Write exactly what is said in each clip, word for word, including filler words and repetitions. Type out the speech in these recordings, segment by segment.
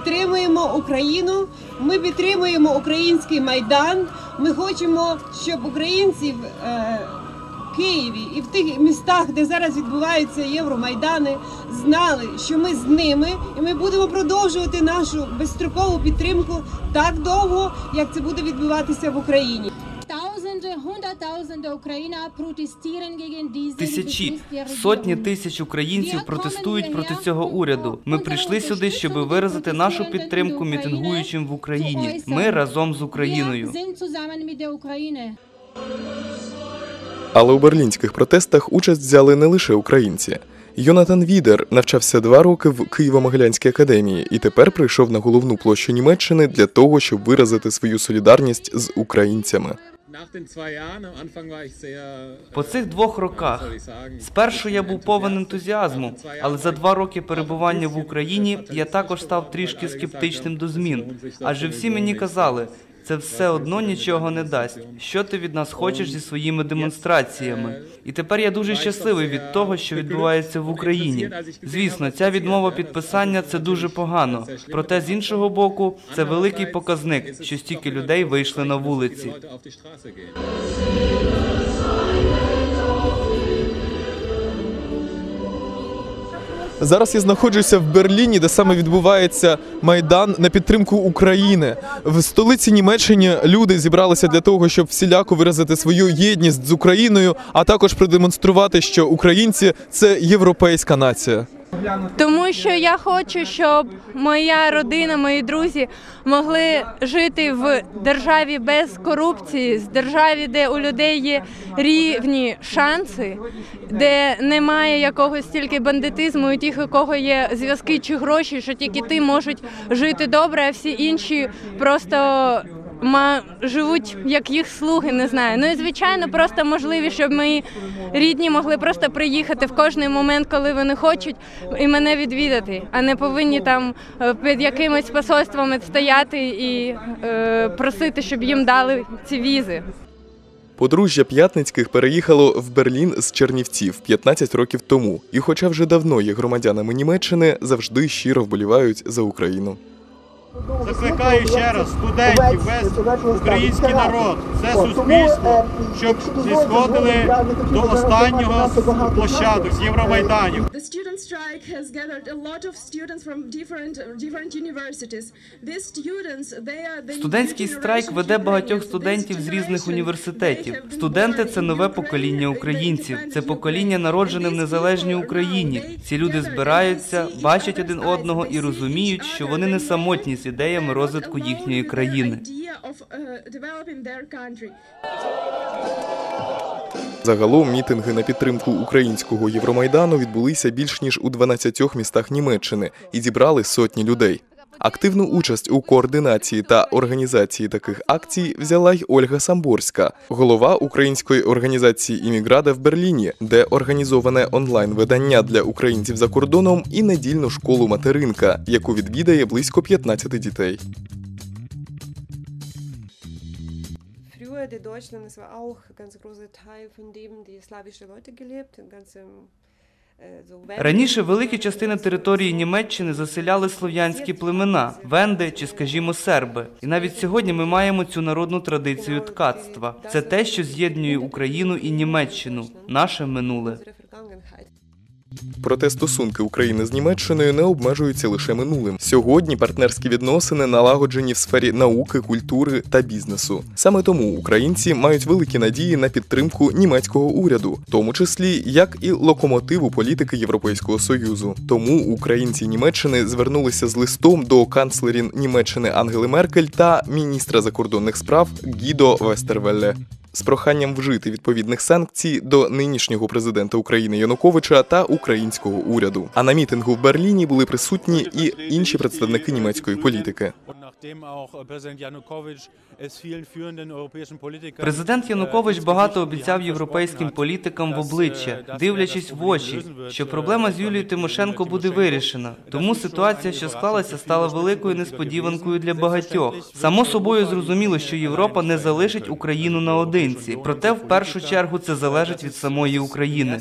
підтримуємо Україну, ми підтримуємо український Майдан. Ми хочемо, щоб українці в е, Києві і в тих містах, де зараз відбуваються Євромайдани, знали, що ми з ними, і ми будемо продовжувати нашу безстрокову підтримку так довго, як це буде відбуватися в Україні. Тисячі, сотні тисяч українців протестують проти цього уряду. Ми прийшли сюди, щоб виразити нашу підтримку мітингуючим в Україні. Ми разом з Україною. Але у берлінських протестах участь взяли не лише українці. Йонатан Відер навчався два роки в Києво-Могилянській академії і тепер прийшов на головну площу Німеччини для того, щоб виразити свою солідарність з українцями. По цих двох роках. Спершу я був повен ентузіазму, але за два роки перебування в Україні я також став трішки скептичним до змін. Адже всі мені казали, це все одно нічого не дасть. Що ти від нас хочеш зі своїми демонстраціями? І тепер я дуже щасливий від того, що відбувається в Україні. Звісно, ця відмова підписання – це дуже погано. Проте, з іншого боку, це великий показник, що стільки людей вийшли на вулиці. Зараз я знаходжуся в Берліні, де саме відбувається Майдан на підтримку України. В столиці Німеччини люди зібралися для того, щоб всіляко виразити свою єдність з Україною, а також продемонструвати, що українці – це європейська нація. Тому що я хочу, щоб моя родина, мої друзі могли жити в державі без корупції, в державі, де у людей є рівні шанси, де немає якогось тільки бандитизму і тих, у кого є зв'язки чи гроші, що тільки ті можуть жити добре, а всі інші просто живуть як їх слуги, не знаю. Ну і, звичайно, просто можливість, щоб мої рідні могли просто приїхати в кожний момент, коли вони хочуть, і мене відвідати, а не повинні там під якимось посольствами стояти і е, просити, щоб їм дали ці візи. Подружжя П'ятницьких переїхало в Берлін з Чернівців п'ятнадцять років тому. І хоча вже давно є громадянами Німеччини, завжди щиро вболівають за Україну. Закликаю ще раз студентів, весь український народ, все суспільство, щоб зісходили до останнього з площадок, з Євромайданів. Студентський страйк веде багатьох студентів з різних університетів. Студенти – це нове покоління українців. Це покоління, народжене в незалежній Україні. Ці люди збираються, бачать один одного і розуміють, що вони не самотні з ідеями розвитку їхньої країни. Загалом мітинги на підтримку українського Євромайдану відбулися більш ніж у дванадцятьох містах Німеччини і зібрали сотні людей. Активну участь у координації та організації таких акцій взяла й Ольга Самборська, голова української організації «Імміграда» в Берліні, де організоване онлайн-видання для українців за кордоном і недільну школу «Материнка», яку відвідає близько п'ятнадцяти дітей. Раніше великі частини території Німеччини заселяли слов'янські племена – венди чи, скажімо, серби. І навіть сьогодні ми маємо цю народну традицію ткацтва. Це те, що з'єднує Україну і Німеччину – наше минуле. Проте стосунки України з Німеччиною не обмежуються лише минулим. Сьогодні партнерські відносини налагоджені в сфері науки, культури та бізнесу. Саме тому українці мають великі надії на підтримку німецького уряду, в тому числі як і локомотиву політики Європейського Союзу. Тому українці Німеччини звернулися з листом до канцлерів Німеччини Ангели Меркель та міністра закордонних справ Гідо Вестервелле з проханням вжити відповідних санкцій до нинішнього президента України Януковича та українського уряду. А на мітингу в Берліні були присутні і інші представники німецької політики. Президент Янукович багато обіцяв європейським політикам в обличчя, дивлячись в очі, що проблема з Юлією Тимошенко буде вирішена. Тому ситуація, що склалася, стала великою несподіванкою для багатьох. Само собою зрозуміло, що Європа не залишить Україну наодинці. українці. Проте, в першу чергу, це залежить від самої України.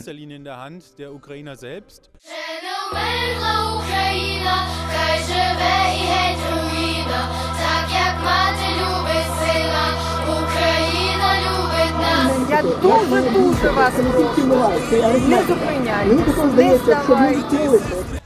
Мирна Україна, хай живе і геть руїна, так як мати любить сина, Україна любить нас. Я дуже-дуже вас прошу, не зупиняйтесь, не здавайтесь.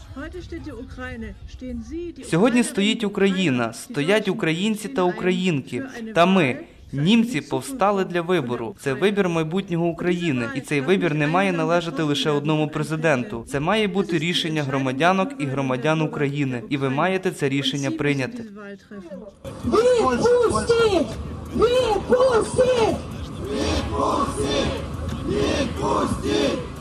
Сьогодні стоїть Україна, стоять українці та українки. Та ми, німці, повстали для вибору. Це вибір майбутнього України. І цей вибір не має належати лише одному президенту. Це має бути рішення громадянок і громадян України. І ви маєте це рішення прийняти. Відпустіть! Відпустіть! Відпустіть! Відпустіть!